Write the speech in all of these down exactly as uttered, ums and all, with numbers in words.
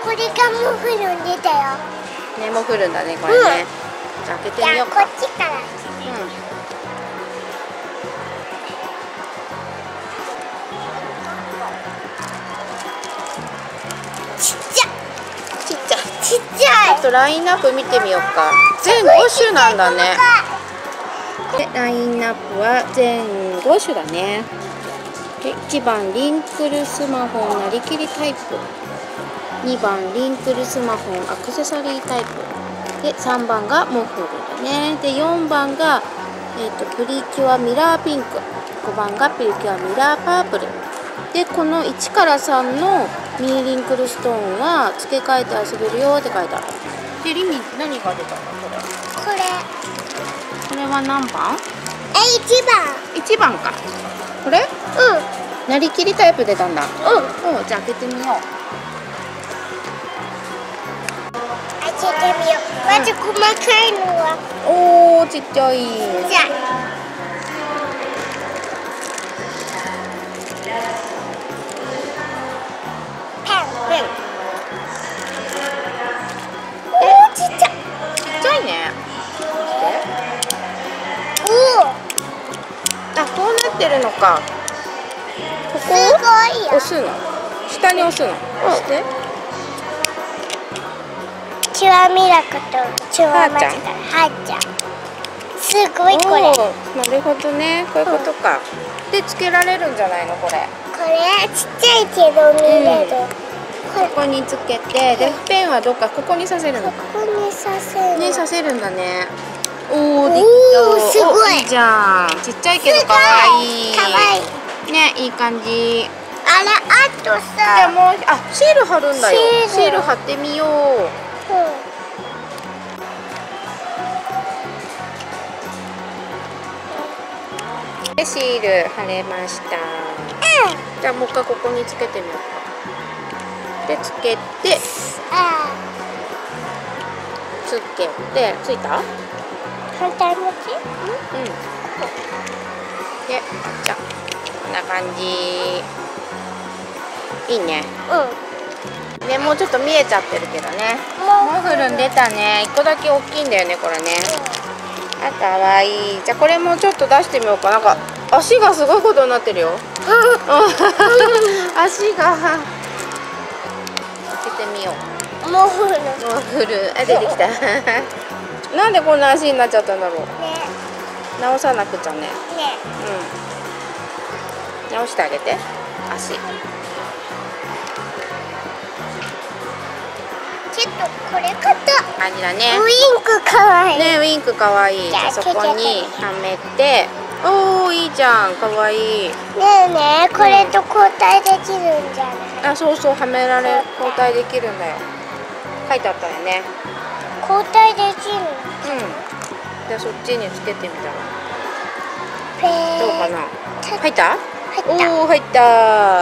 これがもう降るんでたよ。 ね、もう降るんだね、これね。うん、じゃあ開けてみようか。 こっちから。うん。ちっちゃ。 ちっちゃい。 ちっちゃい。 ちょっとラインナップ見てみようか。全ご種なんだね。で、ラインナップは全ご種だね。で、いちばんリンクルスマホなりきりタイプ。にばんリンクルスマホアクセサリータイプ。で、さんばんがモフルだね。で、よんばんが、えーと、プリキュアミラーピンク。ごばんがプリキュアミラーパープル。で、このいちからさんのミニリンクルストーンは付け替えて遊べるよって書いてある。で、リミ何が出たのこれ。 これ。 これは何番？ え、いちばん。 いちばんか。これ？ うん。 なりきりタイプ出たんだ。 うん。 お、じゃあ開けてみよう。 開けてみよう。まず細かいのは。 おー、ちっちゃい。 じゃあ。ペン。ペン。おー、ちっちゃい。 ちっちゃいね。 おお。 あ、こうなってるのか。ここすごいよ。 押すの。下に押すの。押して。 キュアミラクとキュアマジカル。はーちゃん。すごいこれ。 なるほどね。こういうことか。うん、で、つけられるんじゃないのこれ。 これちっちゃいけど見れる。 うん、ここにつけて、でペンはどっかここにさせるのか。 ここにさせる。 ね、させるんだね。おお、できた。 すごい。 いいじゃん。ちっちゃいけど可愛い。 可愛い。 ね、いい感じ。 あれ、あとさ。 じゃあもう、あ、シール貼るんだよ。シール貼ってみよう。で、シール貼れました。うん、じゃあもう一回ここにつけてみようか。で、つけて。つけて、ついた？ 反対向き？うん。 で、じゃあこんな感じ。いいね。うん。ね、もうちょっと見えちゃってるけどね。モフルン出たね。一個だけ大きいんだよね、これね。あ、かわいい。じゃあこれもちょっと出してみようか。なんか足がすごいことになってるよ。足が。開けてみよう。 モフル。 モフル。あ、出てきた。なんでこんな足になっちゃったんだろう。ね。直さなくちゃね。ね。うん。直してあげて。足。 ちょっとこれ買った感じだね。 ウインクかわいい。 ね、ウインクかわいい。じゃあそこにはめて。おお、いいじゃん。かわいい。ねえねえ、これと交代できるんじゃない？ あ、そうそう、はめられ、交代できるんだよ。書いてあったよね。 交代できる。 うん。じゃあそっちにつけてみたら。 ペー。 どうかな。入った？ 入った。 おお、入った。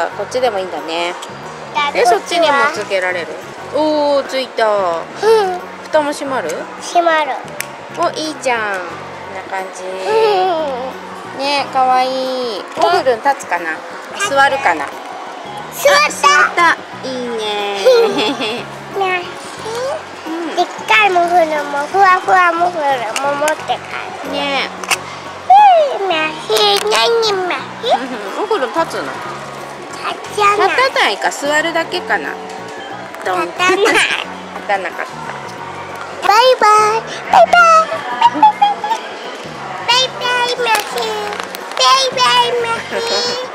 こっちでもいいんだね。で、そっちにもつけられる。おお、ついた。うん。蓋も閉まる？ 閉まる。 お、いいじゃん。こんな感じ。ね、かわいい。モフルン立つかな。座るかな。 座った。 いいね。 ね。でっかいモフルもふわふわモフルも持って帰る。ね。まひ、なにまひ。 モフルン立つの？ 立たない。 立たないか、座るだけかな。ドン。立たない。立たなかった。 バイバイ。バイバイ。バイバイマヒ。バイバイマヒ。